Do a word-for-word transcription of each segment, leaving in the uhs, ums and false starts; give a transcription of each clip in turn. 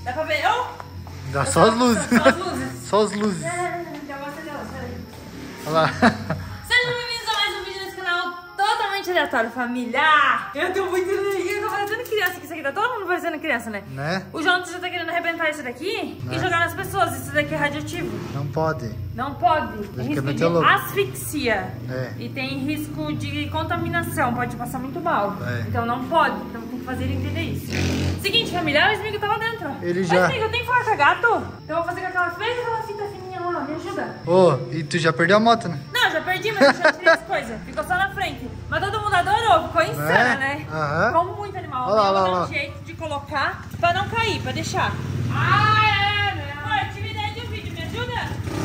Dá pra ver? Eu? Dá só as luzes. Só as luzes. Só as luzes. Não, não, não, não. Já vou acender ela, peraí. Olha lá. Sejam bem-vindos a mais um vídeo nesse canal totalmente aleatório, família. Eu tô muito lindo, eu tô parecendo criança, que isso aqui tá todo mundo parecendo criança, né? Né? O João já tá querendo arrebentar isso daqui Né? e jogar nas pessoas. Isso daqui é radioativo. Não pode. Não pode. Tem Acho que é risco de muito louco. asfixia. É. E tem risco de contaminação, pode passar muito mal. É. Então não pode. Então tem que fazer ele entender isso. Seguinte, família, o Smigo tá lá dentro. Ele Mas, já- Smigo, tem forca gato? Então eu vou fazer com aquela, fez aquela fita fininha lá, me ajuda. Ô, e tu já perdeu a moto, né? Não, já perdi, mas eu já tirei as coisas. Ficou só na frente. Mas todo mundo adorou, ficou insana, É? né? Aham. Ficou muito animal. Olha lá, Eu vou olha dar um lá. jeito de colocar pra não cair, pra deixar. Ah, é, né? Pô, eu tive ideia de um vídeo, me ajuda?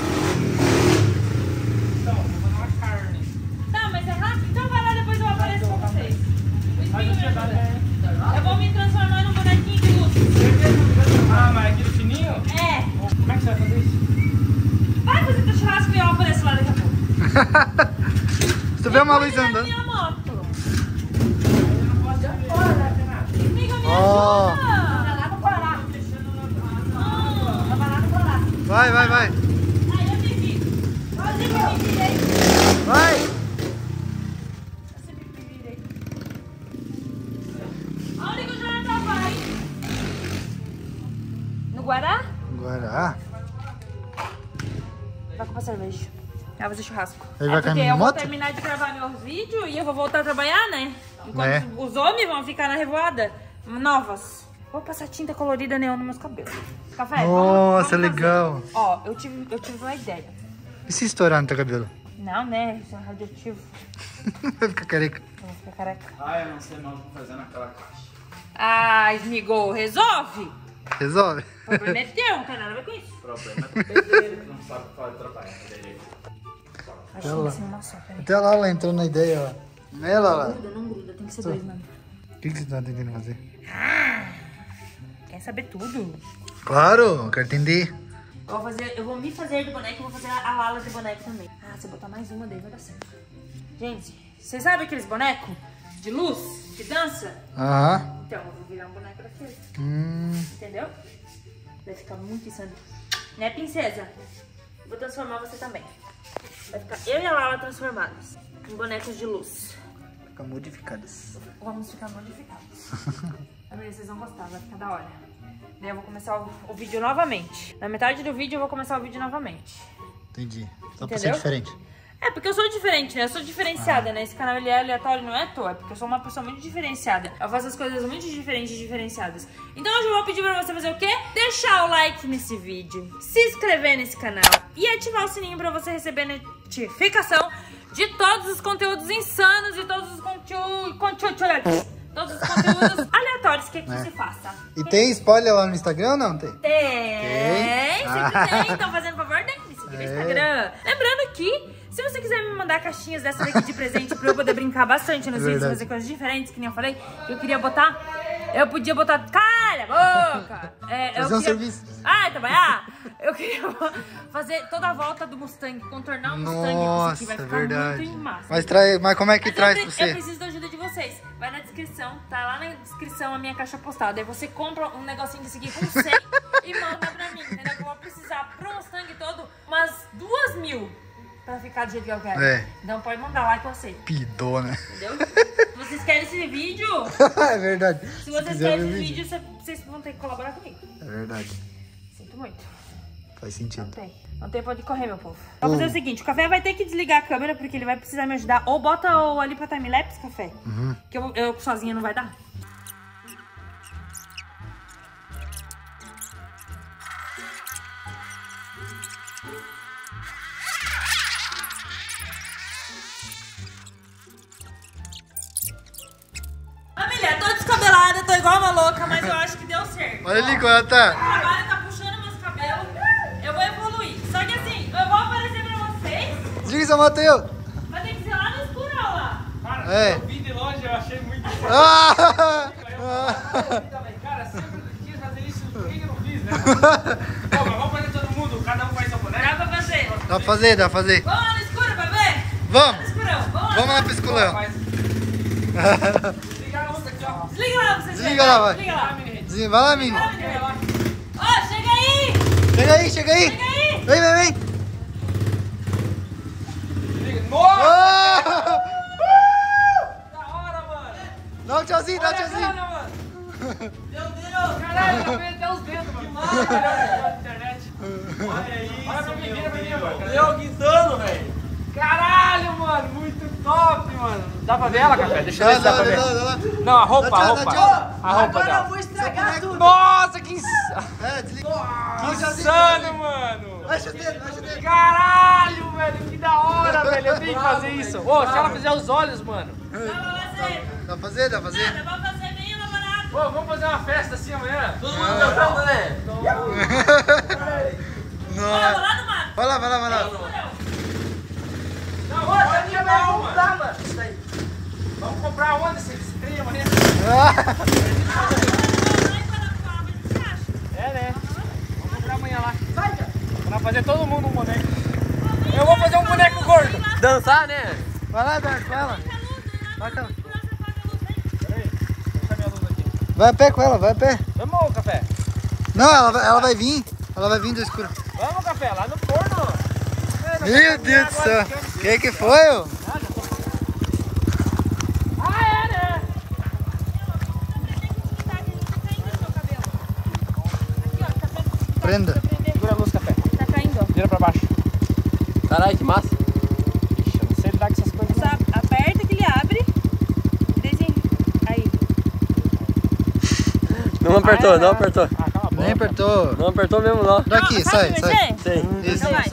Então, vou fazer uma carne. Tá, mas é rápido. Então vai lá, depois eu apareço com vocês. O Smigo Mas me você vai, ajuda. né? Eu vou me transformar num bonequinho de luz. Ah, mas aquele fininho? É. Como é que você vai fazer isso? Vai fazer teu churrasco e eu apareço lá daqui a pouco. Se tu vê uma luz Cuida da andando. minha moto. Eu não posso ir fora, Renato. Smigo, me Ó. ajuda. Vai lá no Pará. Vai lá no Pará. Vai, vai, vai. Aí eu me vi. Eu sempre me virei. Vai. Eu sempre me virei. Aonde que o Jonathan vai? No Guará? Agora, Vai comprar cerveja. Vai fazer churrasco. Ele é vai com a porque eu vou moto? terminar de gravar meus vídeos e eu vou voltar a trabalhar, né? Enquanto É. os homens vão ficar na revoada. Novas. Vou passar tinta colorida neon nos meus cabelos. Café? vamos- Nossa, vamos fazer. legal. Ó, eu tive, eu tive uma ideia. E se estourar no teu cabelo? Não, né? Isso é radioativo. Vai ficar careca. Eu vou ficar careca. Ah, eu não sei mais o que fazer naquela caixa. Ah, Smigol, resolve! Resolve. O problema é teu, não tem nada a ver com isso. O problema é que não sabe trabalhar direito. Acho que tem que ser uma só, peraí. Até lá, ela entrou na ideia, ó. Né, Lala? Gruda, não gruda, tem que ser dois, mano. O que, que você tá tentando fazer? Quer saber tudo? Claro, eu quero entender. Eu vou, fazer, eu vou me fazer de boneco e vou fazer a Lala de boneco também. Ah, se eu botar mais uma daí vai dar certo. Gente, vocês sabem aqueles bonecos de luz, que dança? Aham. Então, eu vou virar um boneco daquele. Hum. Entendeu? Vai ficar muito insano. Né, princesa? Vou transformar você também. Vai ficar eu e a Lala transformados em bonecos de luz. Fica modificadas. Vamos ficar modificados. Amiga, vocês vão gostar, vai ficar da hora. Daí eu vou começar o, o vídeo novamente. Na metade do vídeo eu vou começar o vídeo novamente. Entendi. Só pra ser Entendeu? diferente. É, porque eu sou diferente, né? Eu sou diferenciada, né? Esse canal ele é aleatório, não é à toa. É porque eu sou uma pessoa muito diferenciada. Eu faço as coisas muito diferentes e diferenciadas. Então hoje eu vou pedir pra você fazer o quê? Deixar o like nesse vídeo, se inscrever nesse canal e ativar o sininho pra você receber notificação de todos os conteúdos insanos e todos os conteúdos... Conteúdo, todos os conteúdos aleatórios que aqui É. se faça. E tem spoiler lá no Instagram ou não? Tem? Tem, Tem? sempre Ah. tem. Então fazendo favor, tem que me seguir no É. Instagram. Lembrando que, se você quiser me mandar caixinhas dessa daqui de presente pra eu poder brincar bastante nos vídeos, Verdade. fazer coisas diferentes, que nem eu falei, eu queria botar... Eu podia botar... Calha a boca! É, eu Fazer um queria- serviço. Ah, trabalhar? Eu queria fazer toda a volta do Mustang, contornar o Mustang. Isso aqui Nossa, vai é ficar verdade. muito massa. Mas, trai... Mas como é que Mas traz eu, pra pre- eu você? preciso da ajuda de vocês. Vai na descrição, tá lá na descrição a minha caixa postal. Daí você compra um negocinho desse aqui com cem e manda pra mim, entendeu? Que eu vou precisar pro Mustang todo umas duas mil pra ficar do jeito que eu quero. É. Então pode mandar lá que eu sei, Pidona. entendeu? Se vocês querem esse vídeo, É verdade. se vocês quiser querem ver esse o vídeo, cê- vocês vão ter que colaborar comigo. É verdade. Sinto muito. Faz sentido. Não tem. Não tem pra onde correr, meu povo. Vamos fazer o seguinte, o Café vai ter que desligar a câmera porque ele vai precisar me ajudar. Ou bota o ali pra timelapse, Café. Uhum. Que eu, eu sozinha não vai dar. Família, tô descabelada, tô igual uma louca, mas eu acho que deu certo. Olha ali como ela tá. O trabalho tá puxando meus cabelos. Eu vou evoluir. Só que assim, eu vou aparecer pra vocês. Desliga essa moto aí, ó. Vai ter que ser lá no escuro, ó lá. Cara, É. eu vi de longe, eu achei muito... Ah! Cara, se eu quis fazer isso, por que eu não fiz, né? Pô, mas vamos fazer todo mundo, cada um faz seu boneco. Dá pra fazer. Dá pra fazer, dá pra fazer. Vamos lá no escuro pra ver? Vamos. Lá no escurão. Vamos lá. Vamos lá pro esculão. Faz. Desliga a luz aqui, ó. Desliga lá pra vocês Desliga verem. lá, vai. Desliga lá. Desliga, vai lá, menino. Desliga lá, menino. Chega aí, chega aí. Chega aí. Vem, vem, vem. Nossa! Oh! Da hora, mano! Dá um tchauzinho, dá um tchauzinho. Olha, mano! Meu Deus! Caralho, eu até os dedos, mano! Que massa, melhor internet! Olha isso! Olha pra mim, vira pra mim, mano! Eu guindando, velho! Caralho, mano! Muito top, mano! Dá pra ver ela, Café? Deixa eu ver se dá pra ver. Não, a roupa, a roupa. A roupa dela. vou estragar tudo. Nossa, que insano, É, desliga. mano! Vai chuteiro, vai chuteiro. Caralho, velho! Que da hora, velho! Eu tenho que fazer isso! Ô, se ela fizer os olhos, mano! Dá pra fazer. Dá pra fazer, dá pra fazer. Dá pra fazer bem elaborado. Ô, vamos fazer uma festa assim amanhã? Todo mundo dançando, né? Não. Olha, vou lá no mato. Vai lá, vai lá, vai lá. Não, Ô, pode já tinha não, não mano! dá, mano. Isso daí. Vamos comprar onde esse esse trem amanhã? É, né? Vamos comprar amanhã lá. Vai, cara. Pra fazer todo mundo um boneco. Eu vou fazer um boneco gordo. Dançar, né? Vai lá, Eduardo, vai lá. Vai, cara. Peraí, deixa minha luz aqui. Vai a pé com ela, vai a pé. Vamos, Café? Não, ela, vai- ela vai vir. Ela vai vir do escuro. Vamos, Café, lá no forno. É, não Meu vai Deus do agora, céu. ficamos- Que que foi, ô? Ah, é, né? Prenda. Segura a luz, Café. Tá caindo, ó. Vira pra baixo. Caralho, que massa. Ixi, eu não sei lidar com essas coisas. Só aperta que ele abre. Desenho. Aí. Não apertou, Ah, é, não né? apertou. Ah, cala a boca. Nem apertou. Não apertou mesmo, não. Daqui, Não, sai, sabe sai. mexer? Sei. Isso. Então vai.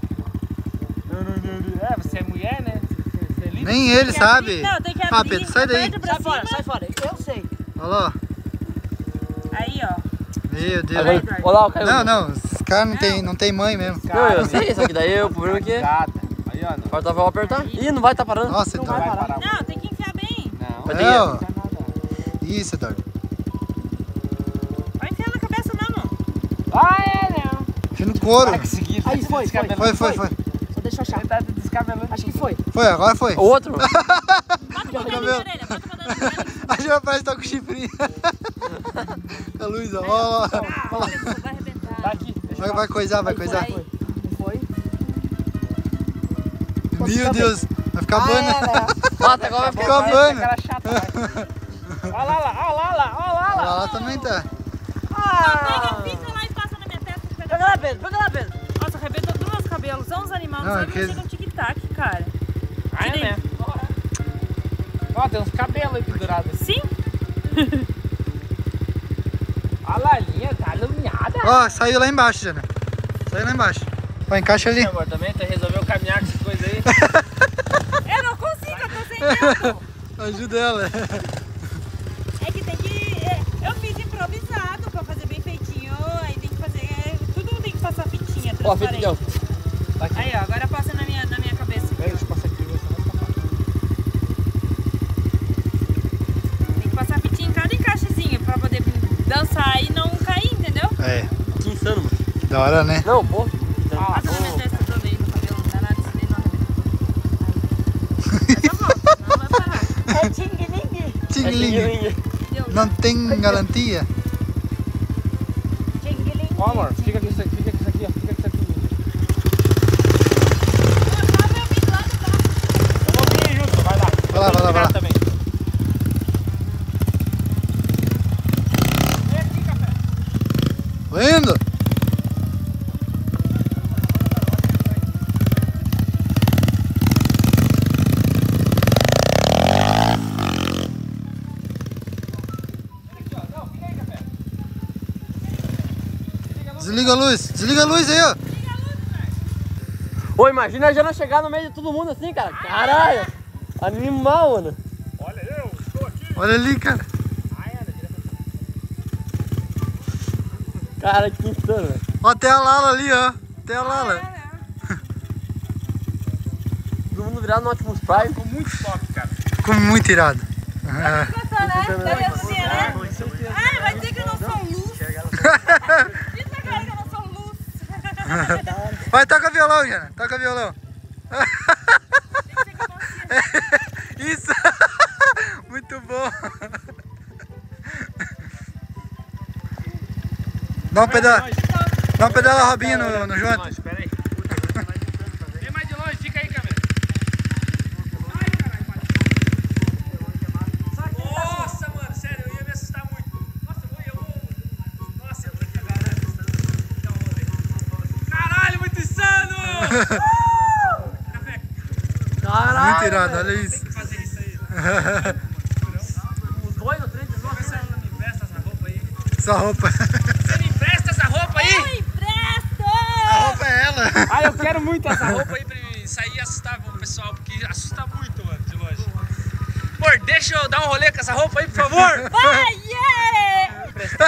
É, você é mulher, né? Você é livre. Nem ele Tem que sabe. abrir- Não, tem que Ah, abrir. Pedro, sai daí. Aperta pra Sai fora, cima. sai fora. Eu sei. Olha lá, Aí, ó. ó. Meu Deus. Agora, olha lá, o Caio. Não, não. Esses caras não tem, não tem mãe mesmo. Não, eu sei, só que daí eu, o problema é que Nada. Aí, ó. Não falta eu apertar. Ih, não vai tá parando. Nossa, não vai Eduardo. parar. Não, tem que enfiar bem. Não. Mas É, tem- ó. Não tem nada. Isso, Eduardo. Vai enfiar na cabeça mesmo. Ah, é, né? Enfia no couro. Vai conseguir. Aí, foi, foi. Foi, foi, foi. Só deixa eu achar. Ele tá descabelando. Acho que foi. Foi, agora foi. O outro? Bota pra dentro da cabelo. orelha. Bota pra dentro da orelha. A gente vai parecer que tá com chifrinho. A luz, ó. Ó, ó, ó. Vai arrebentar. Tá aqui. Deixa Vai, eu vai coisar, vai coisar. Aí. Foi. Meu Deus. Vai ficar bana. Bota, agora vai Ficou ficar. a bana. Cara chata, vai. Olha lá, lá, olha lá, lá, olha lá, Olha lá. lá também tá. Pega, fica lá e passa na minha testa. Pega lá, Pedro. Pega lá, Pedro. Nossa, arrebentou todos os meus cabelos. São os animais. Não, Não, é sabe que- mexer com tic-tac, cara. Ah, é, né? Ó, tem uns cabelos aí pendurados. Sim? Olha lá, a linha tá aluminhada. Ó, saiu lá embaixo, Jana. Saiu lá embaixo. Ó, encaixa ali. Amor, também tu resolveu caminhar com essas coisas aí. Eu não consigo, eu tô sem tempo. Ajuda ela. É que tem que... é, eu fiz improvisado pra fazer bem feitinho. Aí tem que fazer... é, tudo tem que passar fitinha, Ó, feito transparente. então. Aí, ó, agora passa na minha, na minha cabeça. Deixa eu passar aqui, você vai tapar. Tem que passar fitinha em cada encaixezinho pra poder dançar e não cair, entendeu? É, Que insano, mano. que da hora, né? Não, pô. Ah, Passa na minha testa toda aí, no cabelo. Não dá nada, isso daí não arrebenta. Aí. Essa volta, não vai parar. É ting-ling. Tingling. Entendeu? Não tem garantia. Ting-ling. Ó, amor, fica com isso aqui, fica com isso aqui, ó. Fica com isso aqui. Eu vou vir junto, vai lá. Vai lá, vai lá, vai lá. Também. Vem aqui, Café. Lindo. Desliga a luz. Desliga a luz aí, ó. Ô, imagina a Jana chegar no meio de todo mundo assim, cara. Caralho. Animal, mano. Olha, eu estou aqui. Olha ali, cara. Ai, Ana, direto. Cara, que insano, velho. Ó, tem a Lala ali, ó. Tem a Lala. Todo mundo virado no Optimus Prime. Ficou muito top, cara. Ficou muito irado. É. Gostou, né? Tá assim, né? Ai, vai dizer que eu não sou luz. Diz na cara que eu não sou luz. Vai, toca violão, Jana. Toca violão. Tem que ser com a consciência. Isso. Muito bom. Dá um pedaço. Dá uma pedala Robinha no, no Jota. Espera aí. Vem mais de longe, fica aí, câmera. Ai, caralho, bate. Nossa, mano, sério, eu ia me assustar muito. Nossa, eu vou, eu vou. Nossa, eu vou cagar, né? Caralho, muito insano! Café. Caralho! Muito irado, olha Tem isso. que fazer isso aí. Os dois no trem de novo. Você me empresta essa roupa aí? Essa roupa. Você me empresta essa roupa aí? Eu empresto! A roupa é ela. Ah, eu quero muito essa roupa aí pra mim sair e assustar o pessoal, porque assusta muito, mano, de longe. Amor, deixa eu dar um rolê com essa roupa aí, por favor. Vai, yeah!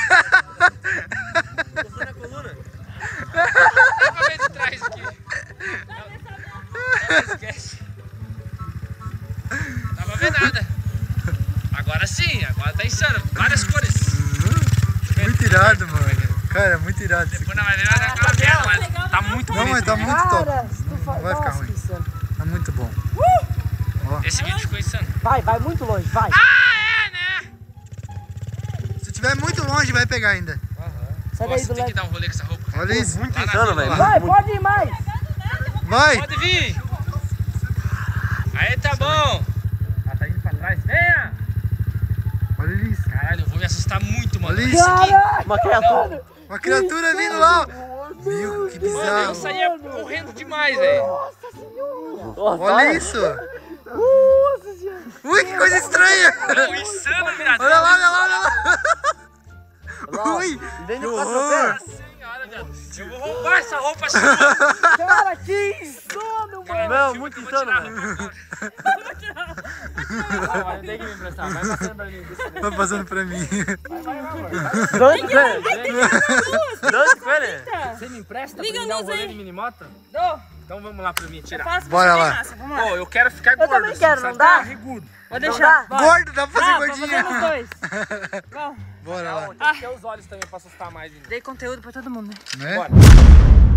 Gostou da coluna? Dá pra ver de trás aqui. Não, não esquece. Não dá pra ver nada. Agora sim, agora tá insano. Várias cores. Muito irado, mano. Cara, muito irado isso Depois aqui. não vai ver nada naquela merda, mas tá muito Não, mas bonito. tá muito top. Cara, se tu fa- Não vai ficar Nossa, ruim. que insano. Tá muito bom. Esse vídeo ficou insano. Vai, vai muito longe, vai. Ah, é, né? Se tiver muito longe, vai pegar ainda. Sai daí Nossa, do tem que lado. dar um rolê com essa roupa. Olha isso. Muito Insano, velho. Vai, pode ir mais. Vai. Pode vir. Aí tá bom. Ah, tá indo pra trás. Venha. Olha isso. Caralho, eu vou me assustar muito, mano. Olha isso. Caralho! Uma criatura. Uma criatura vindo lá. Meu, que Mano, eu bizarro. saía correndo demais, velho. Nossa, Olha isso. Nossa senhora. Ui, que coisa estranha. Não, insano, viado. Olha lá, olha lá, olha lá. Ui, Vem que no horror. Nossa senhora, viado. Eu vou roubar essa roupa sua. Cara, que insano, mano. Não, muito insano, velho. Vai, tem que me emprestar. Vai passando pra mim. Tá passando pra mim. Dante com ele. Dante com ele. Você me empresta Liga pra a me dar um luz rolê aí. de minimoto? Dou. Então vamos lá pra mim Eu tirar. faço Bora você lá. bem massa, vamos lá. Pô, eu quero ficar gordo. também assim, quero, sabe? não dá? Barrigudo. Vou Não deixar. dá? Vai. Gordo, dá pra fazer Ah, vou gordinha. fazer nos dois. Vamos. Bora lá. Tem que ter os olhos também pra assustar mais ainda. Dei conteúdo pra todo mundo, né? Né? Bora.